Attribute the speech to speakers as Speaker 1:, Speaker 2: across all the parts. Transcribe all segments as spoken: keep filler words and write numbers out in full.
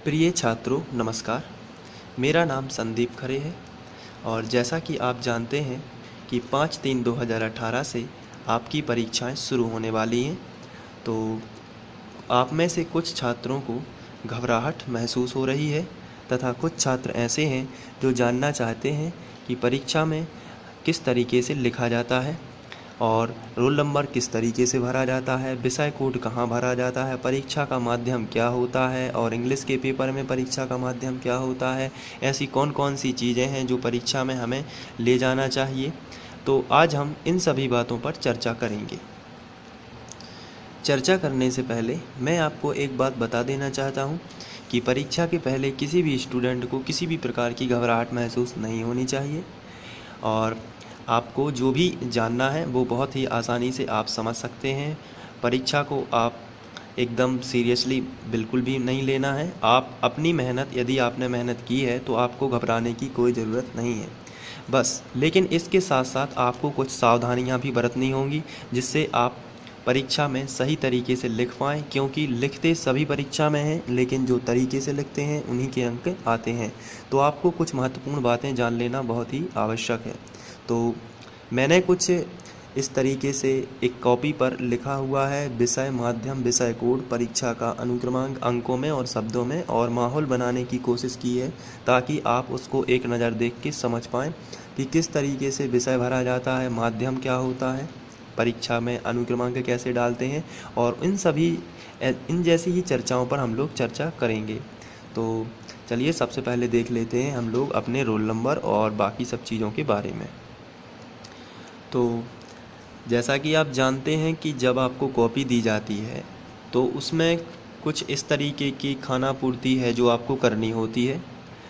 Speaker 1: प्रिय छात्रों नमस्कार। मेरा नाम संदीप खरे है और जैसा कि आप जानते हैं कि पाँच तीन दो हज़ार अठारह से आपकी परीक्षाएं शुरू होने वाली हैं। तो आप में से कुछ छात्रों को घबराहट महसूस हो रही है तथा कुछ छात्र ऐसे हैं जो जानना चाहते हैं कि परीक्षा में किस तरीके से लिखा जाता है और रोल नंबर किस तरीके से भरा जाता है, विषय कोड कहाँ भरा जाता है, परीक्षा का माध्यम क्या होता है और इंग्लिश के पेपर में परीक्षा का माध्यम क्या होता है। ऐसी कौन कौन सी चीज़ें हैं जो परीक्षा में हमें ले जाना चाहिए। तो आज हम इन सभी बातों पर चर्चा करेंगे। चर्चा करने से पहले मैं आपको एक बात बता देना चाहता हूँ कि परीक्षा के पहले किसी भी स्टूडेंट को किसी भी प्रकार की घबराहट महसूस नहीं होनी चाहिए और आपको जो भी जानना है वो बहुत ही आसानी से आप समझ सकते हैं। परीक्षा को आप एकदम सीरियसली बिल्कुल भी नहीं लेना है। आप अपनी मेहनत, यदि आपने मेहनत की है तो आपको घबराने की कोई ज़रूरत नहीं है बस। लेकिन इसके साथ साथ आपको कुछ सावधानियां भी बरतनी होंगी जिससे आप परीक्षा में सही तरीके से लिख पाएँ, क्योंकि लिखते सभी परीक्षा में हैं लेकिन जो तरीके से लिखते हैं उन्हीं के अंक आते हैं। तो आपको कुछ महत्वपूर्ण बातें जान लेना बहुत ही आवश्यक है। तो मैंने कुछ इस तरीके से एक कॉपी पर लिखा हुआ है विषय, माध्यम, विषय कोड, परीक्षा का अनुक्रमांक अंकों में और शब्दों में, और माहौल बनाने की कोशिश की है ताकि आप उसको एक नज़र देख के समझ पाएँ कि किस तरीके से विषय भरा जाता है, माध्यम क्या होता है, परीक्षा में अनुक्रमांक कैसे डालते हैं, और इन सभी इन जैसी ही चर्चाओं पर हम लोग चर्चा करेंगे। तो चलिए सबसे पहले देख लेते हैं हम लोग अपने रोल नंबर और बाकी सब चीज़ों के बारे में। तो जैसा कि आप जानते हैं कि जब आपको कॉपी दी जाती है तो उसमें कुछ इस तरीके की खाना पूर्ति है जो आपको करनी होती है।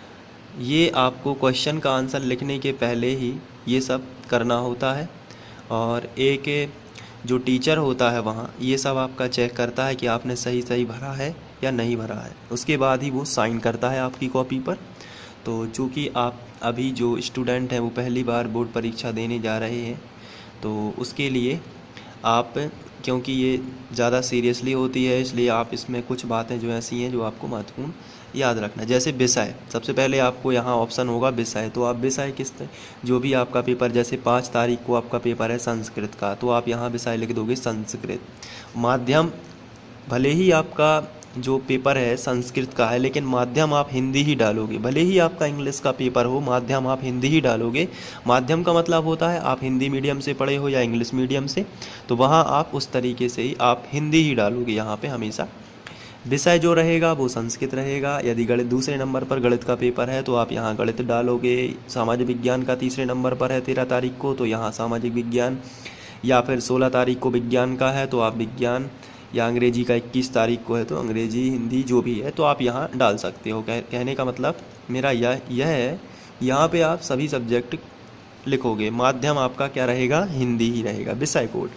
Speaker 1: ये आपको क्वेश्चन का आंसर लिखने के पहले ही ये सब करना होता है और एक जो टीचर होता है वहाँ ये सब आपका चेक करता है कि आपने सही सही भरा है या नहीं भरा है। उसके बाद ही वो साइन करता है आपकी कॉपी पर। तो चूँकि आप अभी जो स्टूडेंट हैं वो पहली बार बोर्ड परीक्षा देने जा रहे हैं तो उसके लिए आप, क्योंकि ये ज़्यादा सीरियसली होती है इसलिए आप इसमें कुछ बातें जो ऐसी हैं जो आपको महत्वपूर्ण याद रखना। जैसे विषय, सबसे पहले आपको यहाँ ऑप्शन होगा विषय। तो आप विषय किस जो भी आपका पेपर, जैसे पाँच तारीख को आपका पेपर है संस्कृत का, तो आप यहाँ विषय लिख दोगे संस्कृत। माध्यम, भले ही आपका जो पेपर है संस्कृत का है लेकिन माध्यम आप हिंदी ही डालोगे। भले ही आपका इंग्लिश का पेपर हो, माध्यम आप हिंदी ही डालोगे। माध्यम का मतलब होता है आप हिंदी मीडियम से पढ़े हो या इंग्लिश मीडियम से, तो वहाँ आप उस तरीके से ही आप हिंदी ही डालोगे यहाँ पे हमेशा। विषय जो रहेगा वो संस्कृत रहेगा। यदि गणित दूसरे नंबर पर गणित का पेपर है तो आप यहाँ गणित डालोगे। सामाजिक विज्ञान का तीसरे नंबर पर है तेरह तारीख को, तो यहाँ सामाजिक विज्ञान, या फिर सोलह तारीख को विज्ञान का है तो आप विज्ञान, या अंग्रेजी का इक्कीस तारीख को है तो अंग्रेजी, हिंदी जो भी है तो आप यहाँ डाल सकते हो। कह, कहने का मतलब मेरा यह यह है, यहाँ पे आप सभी सब्जेक्ट लिखोगे। माध्यम आपका क्या रहेगा, हिंदी ही रहेगा। विषय कोड,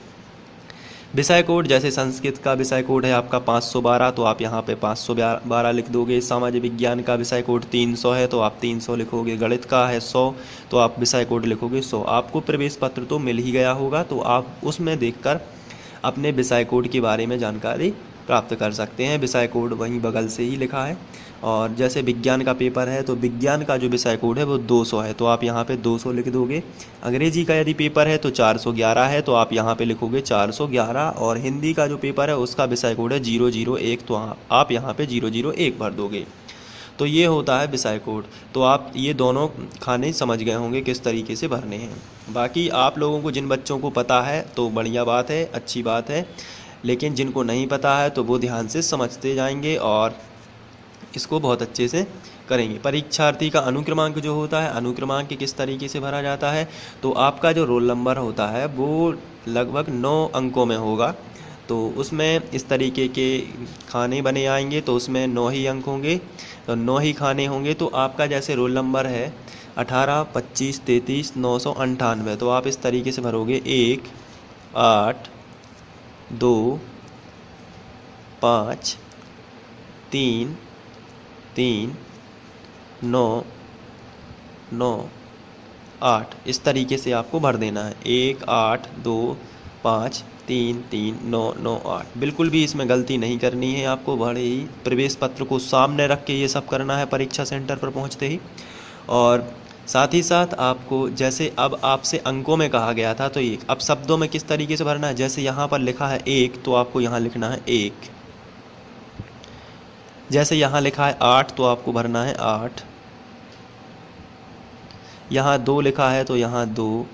Speaker 1: विषय कोड जैसे संस्कृत का विषय कोड है आपका पाँच सौ बारह, तो आप यहाँ पे पाँच सौ बारह लिख दोगे। सामाजिक विज्ञान का विषय कोड तीन सौ है तो आप तीन सौ लिखोगे। गणित का है सौ तो आप विषय कोड लिखोगे सौ। आपको प्रवेश पत्र तो मिल ही गया होगा तो आप उसमें देखकर अपने विषय कोड के बारे में जानकारी प्राप्त कर सकते हैं। विषय कोड वहीं बगल से ही लिखा है। और जैसे विज्ञान का पेपर है तो विज्ञान का जो विषय कोड है वो दो सौ है तो आप यहाँ पे दो सौ लिख दोगे। अंग्रेजी का यदि पेपर है तो चार सौ ग्यारह है तो आप यहाँ पे लिखोगे चार सौ ग्यारह। और हिंदी का जो पेपर है उसका विषय कोड है जीरो जीरो एक, तो आप यहाँ पे जीरो जीरो एक भर दोगे। तो ये होता है विषय कोड। तो आप ये दोनों खाने समझ गए होंगे किस तरीके से भरने हैं। बाकी आप लोगों को, जिन बच्चों को पता है तो बढ़िया बात है, अच्छी बात है, लेकिन जिनको नहीं पता है तो वो ध्यान से समझते जाएंगे और इसको बहुत अच्छे से करेंगे। परीक्षार्थी का अनुक्रमांक जो होता है, अनुक्रमांक किस तरीके से भरा जाता है, तो आपका जो रोल नंबर होता है वो लगभग नौ अंकों में होगा। तो उसमें इस तरीके के खाने बने आएंगे तो उसमें नौ ही अंक होंगे, तो नौ ही खाने होंगे। तो आपका जैसे रोल नंबर है अठारह, पच्चीस, तैंतीस, नौ सौ अंठानवे, तो आप इस तरीके से भरोगे एक, आठ, दो, पाँच, तीन, तीन, नौ, नौ, आठ। इस तरीके से आपको भर देना है। एक, आठ, दो, पाँच, तीन तीन नौ नौ आठ। बिल्कुल भी इसमें गलती नहीं करनी है आपको, बड़े ही प्रवेश पत्र को सामने रख के ये सब करना है परीक्षा सेंटर पर पहुंचते ही। और साथ ही साथ आपको, जैसे अब आपसे अंकों में कहा गया था, तो ये अब शब्दों में किस तरीके से भरना है। जैसे यहाँ पर लिखा है एक, तो आपको यहाँ लिखना है एक। जैसे यहाँ लिखा है आठ, तो आपको भरना है आठ। यहाँ दो लिखा है तो यहाँ दो।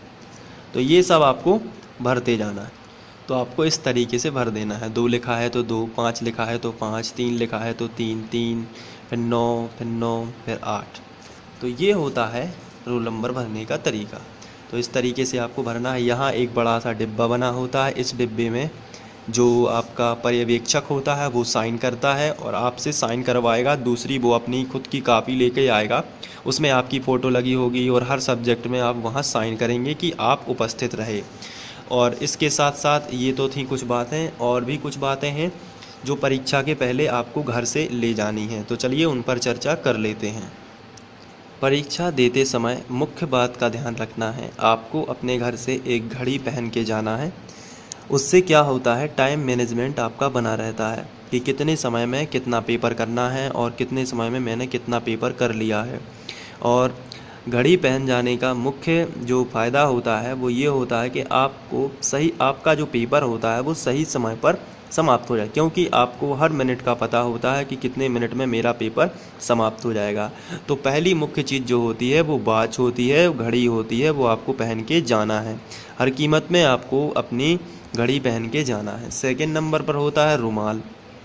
Speaker 1: तो ये सब आपको भरते जाना है। तो आपको इस तरीके से भर देना है। दो लिखा है तो दो, पाँच लिखा है तो पाँच, तीन लिखा है तो तीन तीन, फिर नौ, फिर नौ, फिर आठ। तो ये होता है रोल नंबर भरने का तरीका। तो इस तरीके से आपको भरना है। यहाँ एक बड़ा सा डिब्बा बना होता है, इस डिब्बे में जो आपका पर्यवेक्षक होता है वो साइन करता है और आपसे साइन करवाएगा। दूसरी वो अपनी खुद की कापी लेके आएगा, उसमें आपकी फ़ोटो लगी होगी और हर सब्जेक्ट में आप वहाँ साइन करेंगे कि आप उपस्थित रहे। और इसके साथ साथ ये तो थी कुछ बातें, और भी कुछ बातें हैं जो परीक्षा के पहले आपको घर से ले जानी हैं। तो चलिए उन पर चर्चा कर लेते हैं। परीक्षा देते समय मुख्य बात का ध्यान रखना है, आपको अपने घर से एक घड़ी पहन के जाना है। उससे क्या होता है, टाइम मैनेजमेंट आपका बना रहता है कि कितने समय में कितना पेपर करना है और कितने समय में मैंने कितना पेपर कर लिया है। और घड़ी पहन जाने का मुख्य जो फ़ायदा होता है वो ये होता है कि आपको सही, आपका जो पेपर होता है वो सही समय पर समाप्त हो जाए, क्योंकि आपको हर मिनट का पता होता है कि कितने मिनट में मेरा पेपर समाप्त हो जाएगा। तो पहली मुख्य चीज़ जो होती है वो वॉच होती है, घड़ी होती है, वो आपको पहन के जाना है। हर कीमत में आपको अपनी घड़ी पहन के जाना है। सेकंड नंबर पर होता है रुमाल।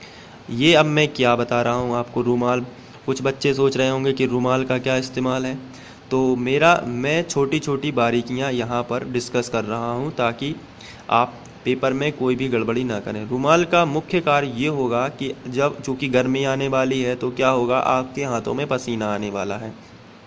Speaker 1: ये अब मैं क्या बता रहा हूँ आपको, रुमाल। कुछ बच्चे सोच रहे होंगे कि रुमाल का क्या इस्तेमाल है। तो मेरा मैं छोटी छोटी बारीकियाँ यहाँ पर डिस्कस कर रहा हूँ ताकि आप पेपर में कोई भी गड़बड़ी ना करें। रुमाल का मुख्य कार्य ये होगा कि जब चूँकि गर्मी आने वाली है तो क्या होगा, आपके हाथों में पसीना आने वाला है।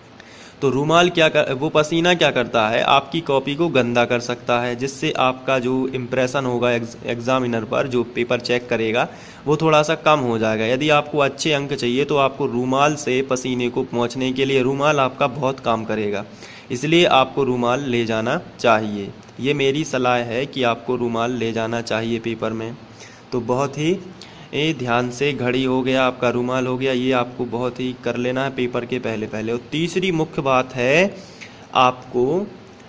Speaker 1: तो रुमाल क्या कर, वो पसीना क्या करता है, आपकी कॉपी को गंदा कर सकता है, जिससे आपका जो इम्प्रेशन होगा एग्जामिनर पर, जो पेपर चेक करेगा, वो थोड़ा सा कम हो जाएगा। यदि आपको अच्छे अंक चाहिए तो आपको रुमाल से पसीने को पहुंचने के लिए रुमाल आपका बहुत काम करेगा। इसलिए आपको रुमाल ले जाना चाहिए। ये मेरी सलाह है कि आपको रुमाल ले जाना चाहिए पेपर में। तो बहुत ही ये ध्यान से, घड़ी हो गया, आपका रुमाल हो गया, ये आपको बहुत ही कर लेना है पेपर के पहले पहले। और तीसरी मुख्य बात है, आपको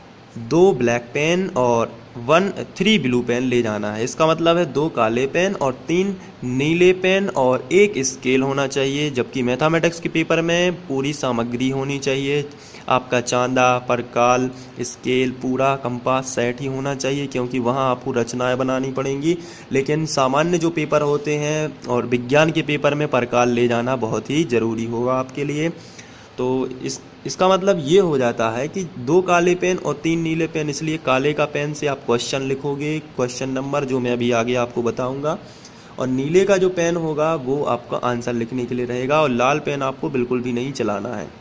Speaker 1: दो ब्लैक पेन और वन थ्री ब्लू पेन ले जाना है। इसका मतलब है दो काले पेन और तीन नीले पेन और एक स्केल होना चाहिए। जबकि मैथमेटिक्स के पेपर में पूरी सामग्री होनी चाहिए। आपका चांदा, परकाल, स्केल, पूरा कंपास सेट ही होना चाहिए, क्योंकि वहाँ आपको रचनाएं बनानी पड़ेंगी। लेकिन सामान्य जो पेपर होते हैं और विज्ञान के पेपर में परकाल ले जाना बहुत ही ज़रूरी होगा आपके लिए। तो इस इसका मतलब ये हो जाता है कि दो काले पेन और तीन नीले पेन, इसलिए काले का पेन से आप क्वेश्चन लिखोगे, क्वेश्चन नंबर जो मैं अभी आगे आपको बताऊंगा, और नीले का जो पेन होगा वो आपका आंसर लिखने के लिए रहेगा, और लाल पेन आपको बिल्कुल भी नहीं चलाना है।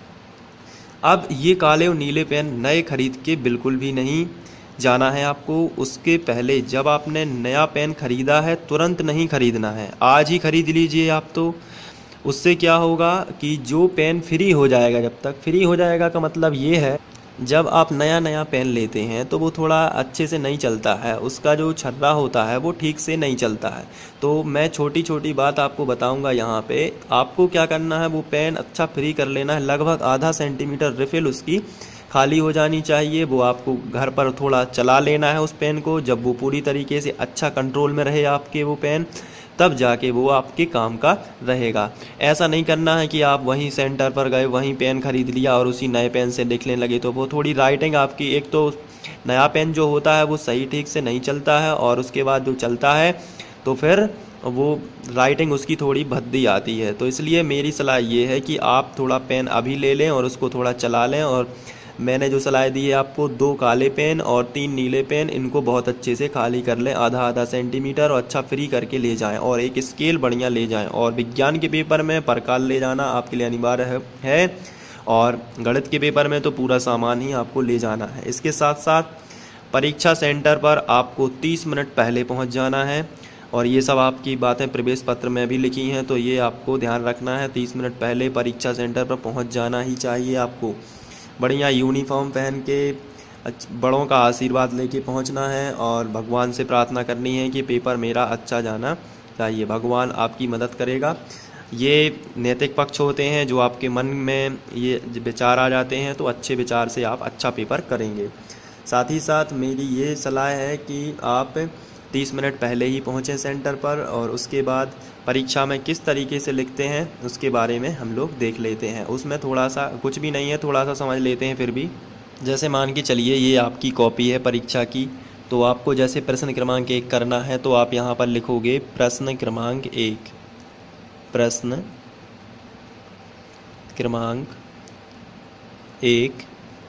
Speaker 1: अब ये काले और नीले पेन नए खरीद के बिल्कुल भी नहीं जाना है आपको। उसके पहले जब आपने नया पेन खरीदा है तुरंत नहीं खरीदना है, आज ही खरीद लीजिए आप। तो उससे क्या होगा कि जो पेन फ्री हो जाएगा, जब तक फ्री हो जाएगा का मतलब ये है, जब आप नया नया पेन लेते हैं तो वो थोड़ा अच्छे से नहीं चलता है, उसका जो छर्रा होता है वो ठीक से नहीं चलता है। तो मैं छोटी छोटी बात आपको बताऊंगा यहाँ पे। आपको क्या करना है, वो पेन अच्छा फ्री कर लेना है। लगभग आधा सेंटीमीटर रिफिल उसकी खाली हो जानी चाहिए। वो आपको घर पर थोड़ा चला लेना है उस पेन को। जब वो पूरी तरीके से अच्छा कंट्रोल में रहे आपके वो पेन, तब जाके वो आपके काम का रहेगा। ऐसा नहीं करना है कि आप वहीं सेंटर पर गए, वहीं पेन खरीद लिया और उसी नए पेन से लिखने लगे, तो वो थोड़ी राइटिंग आपकी, एक तो नया पेन जो होता है वो सही ठीक से नहीं चलता है, और उसके बाद जो चलता है तो फिर वो राइटिंग उसकी थोड़ी भद्दी आती है। तो इसलिए मेरी सलाह ये है कि आप थोड़ा पेन अभी ले लें और उसको थोड़ा चला लें। और मैंने जो सलाह दी है आपको, दो काले पेन और तीन नीले पेन, इनको बहुत अच्छे से खाली कर लें, आधा आधा सेंटीमीटर, और अच्छा फ्री करके ले जाएं, और एक स्केल बढ़िया ले जाएं। और विज्ञान के पेपर में परकाल ले जाना आपके लिए अनिवार्य है, है और गणित के पेपर में तो पूरा सामान ही आपको ले जाना है। इसके साथ साथ परीक्षा सेंटर पर आपको तीस मिनट पहले पहुँच जाना है, और ये सब आपकी बातें प्रवेश पत्र में भी लिखी हैं, तो ये आपको ध्यान रखना है। तीस मिनट पहले परीक्षा सेंटर पर पहुँच जाना ही चाहिए आपको। बढ़िया यूनिफॉर्म पहन के अच्छ- बड़ों का आशीर्वाद लेके पहुंचना है और भगवान से प्रार्थना करनी है कि पेपर मेरा अच्छा जाना चाहिए। भगवान आपकी मदद करेगा। ये नैतिक पक्ष होते हैं जो आपके मन में ये विचार आ जाते हैं, तो अच्छे विचार से आप अच्छा पेपर करेंगे। साथ ही साथ मेरी ये सलाह है कि आप तीस मिनट पहले ही पहुँचें सेंटर पर, और उसके बाद परीक्षा में किस तरीके से लिखते हैं उसके बारे में हम लोग देख लेते हैं। उसमें थोड़ा सा कुछ भी नहीं है, थोड़ा सा समझ लेते हैं फिर भी। जैसे मान के चलिए ये आपकी कॉपी है परीक्षा की, तो आपको जैसे प्रश्न क्रमांक एक करना है, तो आप यहाँ पर लिखोगे प्रश्न क्रमांक एक, प्रश्न क्रमांक एक,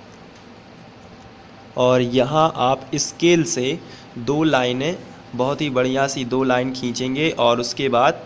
Speaker 1: और यहाँ आप स्केल से दो लाइनें, बहुत ही बढ़िया सी दो लाइन खींचेंगे, और उसके बाद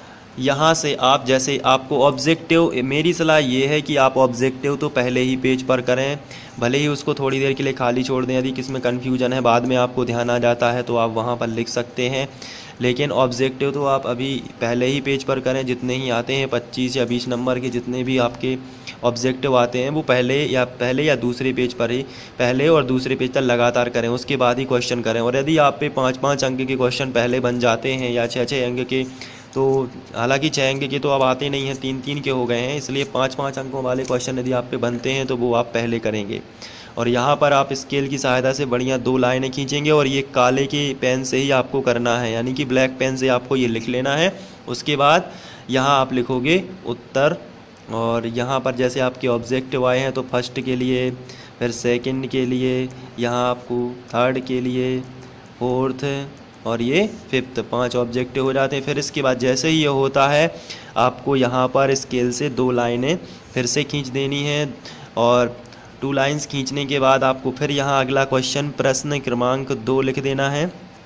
Speaker 1: यहाँ से आप जैसे आपको ऑब्जेक्टिव, मेरी सलाह ये है कि आप ऑब्जेक्टिव तो पहले ही पेज पर करें, भले ही उसको थोड़ी देर के लिए खाली छोड़ दें। यदि किसी में कन्फ्यूजन है, बाद में आपको ध्यान आ जाता है, तो आप वहाँ पर लिख सकते हैं, लेकिन ऑब्जेक्टिव तो आप अभी पहले ही पेज पर करें। जितने ही आते हैं पच्चीस या बीस नंबर के जितने भी आपके ऑब्जेक्टिव आते हैं, वो पहले या पहले या दूसरे पेज पर ही, पहले और दूसरे पेज तक लगातार करें, उसके बाद ही क्वेश्चन करें। और यदि आप पे पाँच पाँच अंक के क्वेश्चन पहले बन जाते हैं या छः छः अंक के, तो हालांकि छः अंक के तो अब आते नहीं हैं, तीन तीन के हो गए हैं, इसलिए पाँच पाँच अंकों वाले क्वेश्चन यदि आप पे बनते हैं तो वो आप पहले करेंगे। और यहाँ पर आप स्केल की सहायता से बढ़िया दो लाइनें खींचेंगे, और ये काले के पेन से ही आपको करना है, यानी कि ब्लैक पेन से आपको ये लिख लेना है। उसके बाद यहाँ आप लिखोगे उत्तर, और यहाँ पर जैसे आपके ऑब्जेक्टिव आए हैं, तो फर्स्ट के लिए, फिर सेकंड के लिए, यहाँ आपको थर्ड के लिए, फोर्थ, और ये फिफ्थ, पांच ऑब्जेक्टिव हो जाते हैं। फिर इसके बाद जैसे ही ये होता है, आपको यहाँ पर स्केल से दो लाइनें फिर से खींच देनी है, और टू लाइंस खींचने के बाद आपको फिर यहाँ अगला क्वेश्चन प्रश्न क्रमांक दो लिख देना है,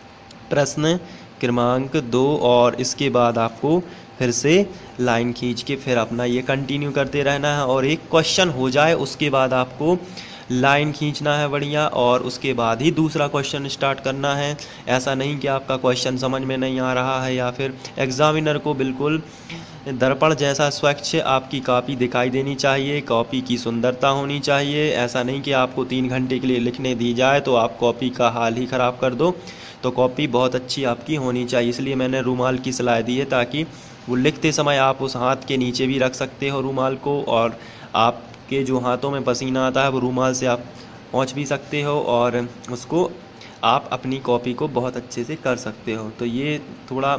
Speaker 1: प्रश्न क्रमांक दो, और इसके बाद आपको फिर से लाइन खींच के फिर अपना ये कंटिन्यू करते रहना है। और एक क्वेश्चन हो जाए उसके बाद आपको लाइन खींचना है बढ़िया, और उसके बाद ही दूसरा क्वेश्चन स्टार्ट करना है। ऐसा नहीं कि आपका क्वेश्चन समझ में नहीं आ रहा है, या फिर एग्जामिनर को बिल्कुल दर्पण जैसा स्वच्छ आपकी कॉपी दिखाई देनी चाहिए, कॉपी की सुंदरता होनी चाहिए। ऐसा नहीं कि आपको तीन घंटे के लिए लिखने दी जाए तो आप कॉपी का हाल ही ख़राब कर दो। तो कॉपी बहुत अच्छी आपकी होनी चाहिए, इसलिए मैंने रूमाल की सलाह दी है, ताकि वो लिखते समय आप उस हाथ के नीचे भी रख सकते हो रूमाल को, और आपके जो हाथों में पसीना आता है वो रूमाल से आप पोंछ भी सकते हो, और उसको आप अपनी कॉपी को बहुत अच्छे से कर सकते हो। तो ये थोड़ा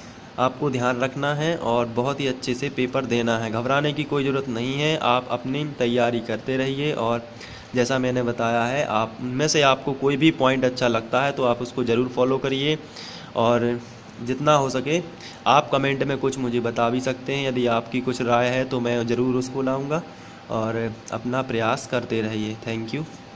Speaker 1: आपको ध्यान रखना है, और बहुत ही अच्छे से पेपर देना है। घबराने की कोई ज़रूरत नहीं है, आप अपनी तैयारी करते रहिए। और जैसा मैंने बताया है, आप उनमें से आपको कोई भी पॉइंट अच्छा लगता है तो आप उसको ज़रूर फॉलो करिए, और जितना हो सके आप कमेंट में कुछ मुझे बता भी सकते हैं। यदि आपकी कुछ राय है तो मैं ज़रूर उसको लाऊंगा, और अपना प्रयास करते रहिए। Thank you.